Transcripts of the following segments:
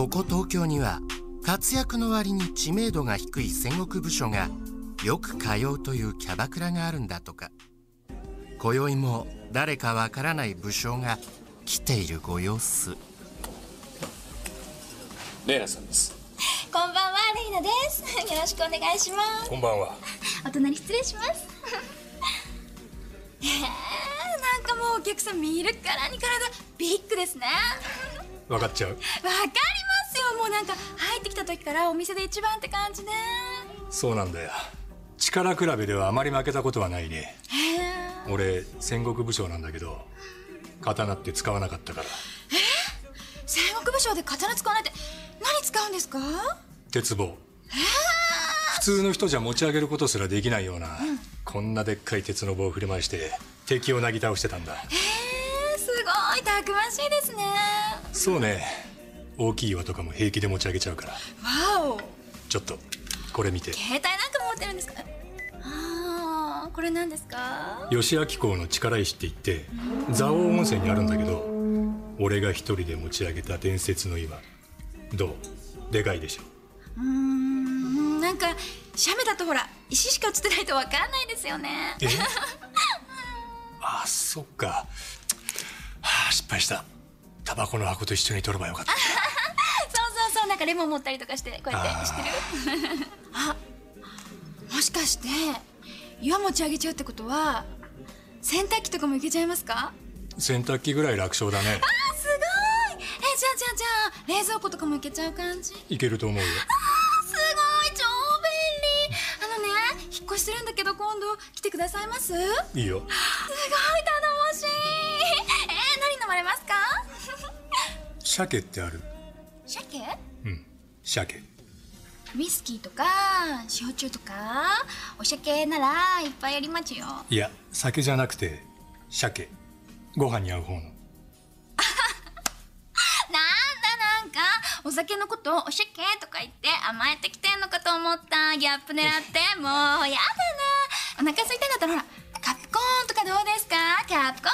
ここ東京には活躍の割に知名度が低い戦国武将がよく通うというキャバクラがあるんだとか。今宵も誰かわからない武将が来ているご様子。 レイナさんです。 こんばんは、レイナです。よろしくお願いします。 こんばんは。 お隣失礼します。なんかもうお客さん見るからに体ビッグですね。 分かっちゃう。 わかりますよ。もうなんか入ってきた時からお店で一番って感じね。 そうなんだよ。力比べではあまり負けたことはないね。俺戦国武将なんだけど刀って使わなかったから。 戦国武将で刀使わないって何使うんですか？ 鉄棒。普通の人じゃ持ち上げることすらできないような、こんなでっかい鉄の棒を振り回して敵をなぎ倒してたんだ。 すごいたくましいですね。 そうね。大きい岩とかも平気で持ち上げちゃうから。 わお。 ちょっとこれ見て。 携帯なんか持ってるんですか？これ何ですか？ 吉明公の力石って言って蔵王温泉にあるんだけど、俺が一人で持ち上げた伝説の岩。どう？でかいでしょ。 なんか写メだとほら石しか写ってないと分かんないですよね。 あ、そっか。失敗した。タバコの箱と一緒に取ればよかった。 そうなんかレモン持ったりとかしてこうやって知ってる？あ、もしかして岩持ち上げちゃうってことは洗濯機とかもいけちゃいますか？ 洗濯機ぐらい楽勝だね。 すごい。じゃあ冷蔵庫とかもいけちゃう感じ？ いけると思うよ。 すごい、超便利。引っ越しするんだけど今度来てくださいます？ いいよ。 すごい頼もしい。何飲まれますか？ 鮭ってある？ 鮭？ うん、鮭。 ウイスキーとか焼酎とかお酒ならいっぱいありますよ。 いや、酒じゃなくて鮭。ご飯に合う方の。 なんかお酒のことをお酒とか言って甘えてきてんのかと思った。ギャップ狙ってもうやだな。お腹空いたんだったらほらカプコーンとかどうですか？カプコ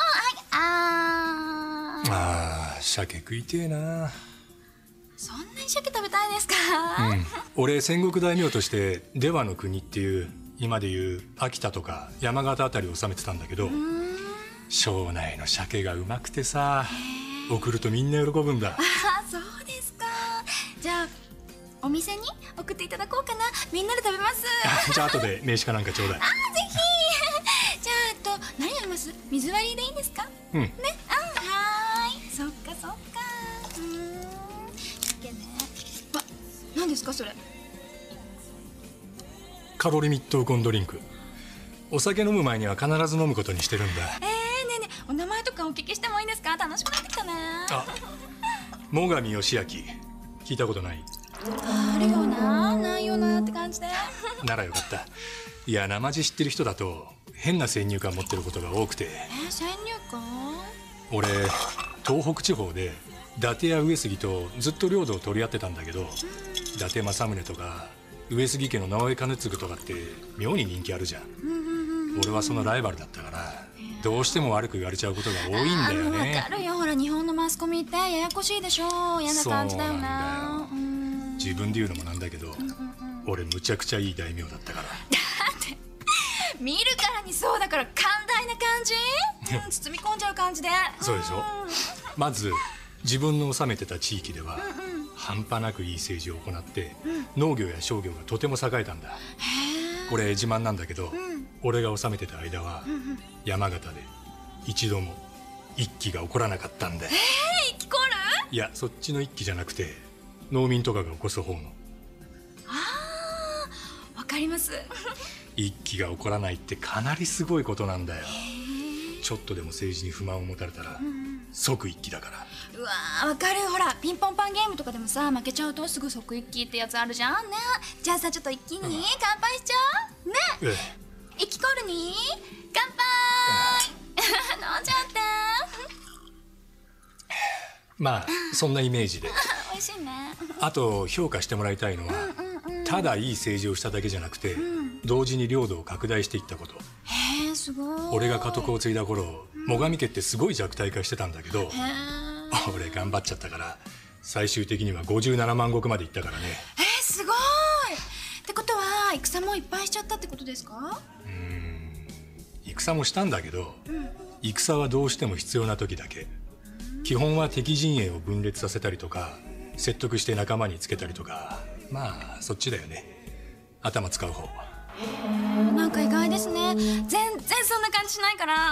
ーン。 鮭食いてえな。 そんなに鮭食べたいですか？ 俺戦国大名として出羽の国っていう今でいう秋田とか山形あたりを治めてたんだけど、庄内の鮭がうまくてさ、送るとみんな喜ぶんだ。 そうですか。じゃあお店に送っていただこうかな。みんなで食べます。 じゃあ後で名刺かなんかちょうだい。 ぜひ。じゃあ何飲みます？水割りでいいんですか？ ね。 はーい。そっか。鮭ね。何ですかそれ？ カロリミットウコンドリンク。お酒飲む前には必ず飲むことにしてるんだ。 ねえお名前とかお聞きしてもいいですか？楽しくなってきたね。 最上義明。聞いたことない？ あるよな、ないよなって感じで。 ならよかった。いや、生地知ってる人だと変な先入観持ってることが多くて。 先入観？ 俺東北地方で伊達や上杉とずっと領土を取り合ってたんだけど、伊達政宗とか上杉家の直江兼続とかって妙に人気あるじゃん。俺はそのライバルだったからどうしても悪く言われちゃうことが多いんだよね。 わかるよ。ほら日本のマスコミってややこしいでしょ。嫌な感じだよな。 自分で言うのもなんだけど、俺むちゃくちゃいい大名だったから。 だって見るからにそうだから寛大な感じ、包み込んじゃう感じで。 そうでしょ。まず自分の治めてた地域では半端なくいい政治を行って、農業や商業がとても栄えたんだ。これ自慢なんだけど、俺が治めてた間は山形で一度も一揆が起こらなかったんだよ。 一揆こる？ いや、そっちの一揆じゃなくて農民とかが起こす方の。 わかります。 一揆が起こらないってかなりすごいことなんだよ。ちょっとでも政治に不満を持たれたら即一揆だから。 うわー、わかる。ほらピンポンパンゲームとかでもさ、負けちゃうとすぐ即一揆ってやつあるじゃんね。じゃあさ、ちょっと一気に乾杯しちゃうね。一揆コールに乾杯。飲んじゃって。 まあそんなイメージで。 美味しいね。 あと評価してもらいたいのは、ただいい政治をしただけじゃなくて、同時に領土を拡大していったこと。 へえ、すごい。 俺が家督を継いだ頃、最上家ってすごい弱体化してたんだけど、俺頑張っちゃったから最終的には57万石までいったからね。 すごい。ってことは戦もいっぱいしちゃったってことですか？ 戦もしたんだけど、戦はどうしても必要な時だけ。基本は敵陣営を分裂させたりとか、説得して仲間につけたりとか、まあそっちだよね。頭使う方。 なんか意外ですね。全然そんな感じしないから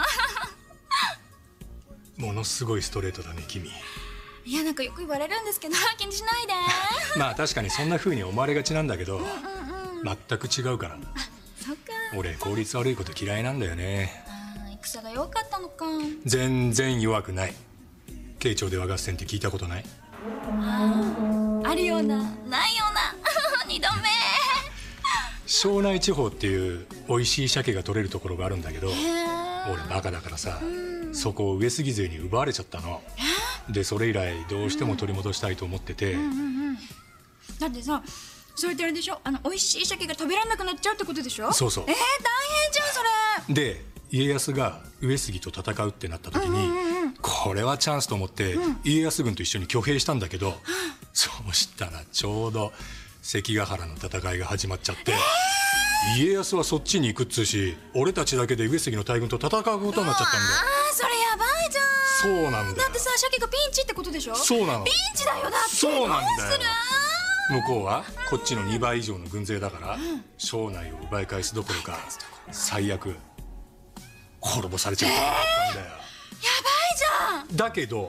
ものすごいストレートだね君。 いや、なんかよく言われるんですけど気にしないでまあ確かにそんな風に思われがちなんだけど、全く違うから。 そっか。 俺効率悪いこと嫌いなんだよね。 戦が弱かったのか。 全然弱くない。慶長で和合戦って聞いたことない？ あるようなないような2度目。 庄内地方っていう美味しい鮭が取れるところがあるんだけど、俺バカだからさ、そこを上杉勢に奪われちゃったの。でそれ以来どうしても取り戻したいと思ってて。 だってさ、それってあれでしょ、美味しい鮭が食べられなくなっちゃうってことでしょ。 そうそう。 大変じゃんそれ。 で家康が上杉と戦うってなった時に、これはチャンスと思って家康軍と一緒に挙兵したんだけど、そうしたらちょうど関ヶ原の戦いが始まっちゃって、家康はそっちに行くっつうし、俺たちだけで上杉の大軍と戦うことになっちゃったんだよ。 それやばいじゃん。 そうなんだよ。 だってさ、鮭がピンチってことでしょ。 そうなの。 ピンチだよ。だってそうなんだよ。 どうする？ 向こうはこっちの2倍以上の軍勢だから、庄内を奪い返すどころか最悪滅ぼされちゃったんだよ。やばいじゃん。 だけど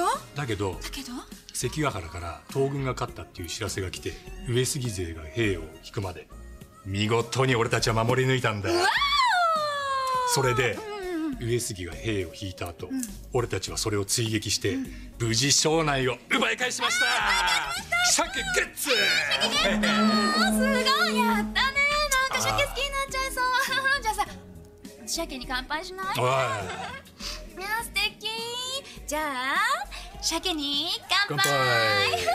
関ヶ原から東軍が勝ったっていう知らせが来て、上杉勢が兵を引くまで見事に俺たちは守り抜いたんだよ。それで上杉が兵を引いた後、俺たちはそれを追撃して、無事庄内を奪い返しました。鮭ゲッツすごい、やったね。なんか鮭好きになっちゃいそうじゃあさ、鮭に乾杯しない？ おいいや、素敵。じゃあ鮭に乾杯。なんでよ。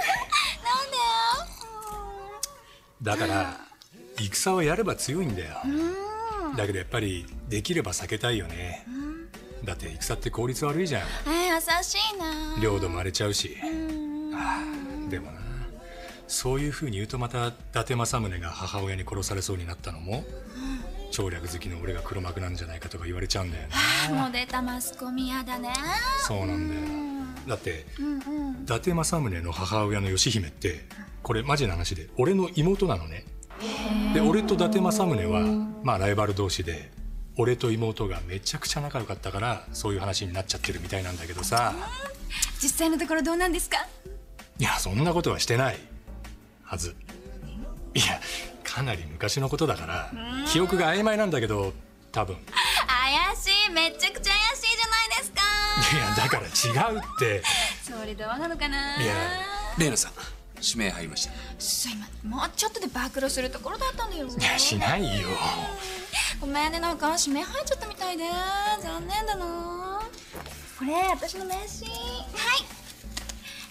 だから戦はやれば強いんだよ。だけどやっぱりできれば避けたいよね。だって戦って効率悪いじゃん。 優しいな。 領土も荒れちゃうし。でもな、そういう風に言うとまた伊達政宗が母親に殺されそうになったのも、調略好きの俺が黒幕なんじゃないかとか言われちゃうんだよね。 もう出たマスコミやだね。 そうなんだよ。だって伊達政宗の母親の義姫って、これマジな話で俺の妹なのね。で俺と伊達政宗はまあライバル同士で、俺と妹がめちゃくちゃ仲良かったからそういう話になっちゃってるみたいなんだけどさ。 実際のところどうなんですか？ いや、そんなことはしてないはず。いや、かなり昔のことだから記憶が曖昧なんだけど、多分。 怪しい、めちゃくちゃ怪しいじゃないですか。 いや、だから違うって。 それどうなのかな。 いや、 レイナさん、指名入りました。 すいません、もうちょっとで暴露するところだったんだよ。 いや、しないよ。 ごめんね、なんか指名入っちゃったみたいで残念だな。これ私の名刺。はい、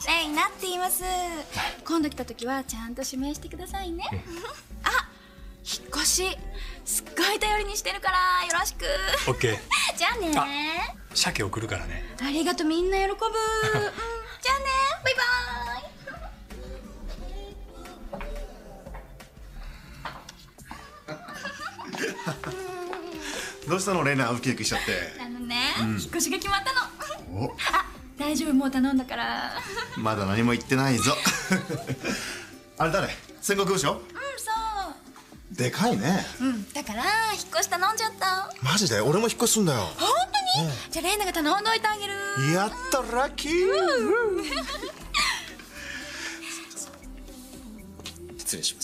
レイナって言います。今度来た時はちゃんと指名してくださいね。あ、引っ越しすっごい頼りにしてるからよろしく。 オッケー。 じゃあね。 鮭送るからね。 ありがとう、みんな喜ぶ。じゃあね、バイバどうしたのレイナ、ウキウキしちゃって。 引っ越しが決まったの。 お、 大丈夫、もう頼んだからまだ何も言ってないぞ。あれ誰？戦国武将？ そう。 でかいね。 だから引っ越し頼んじゃった。 マジで？俺も引っ越すんだよ。 本当に？じゃあレイナが頼んどいてあげる。 やったラッキー。 失礼します。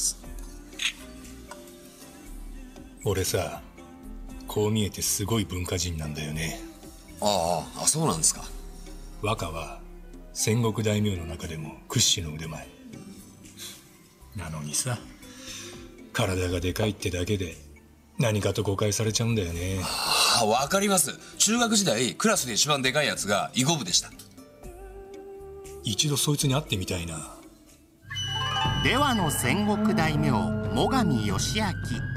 俺さ、こう見えてすごい文化人なんだよね。 あ、そうなんですか。 和歌は戦国大名の中でも屈指の腕前なのにさ、体がでかいってだけで何かと誤解されちゃうんだよね。 わかります。中学時代クラスで一番でかいやつが囲碁部でした。 一度そいつに会ってみたいな。 ではの戦国大名最上義光。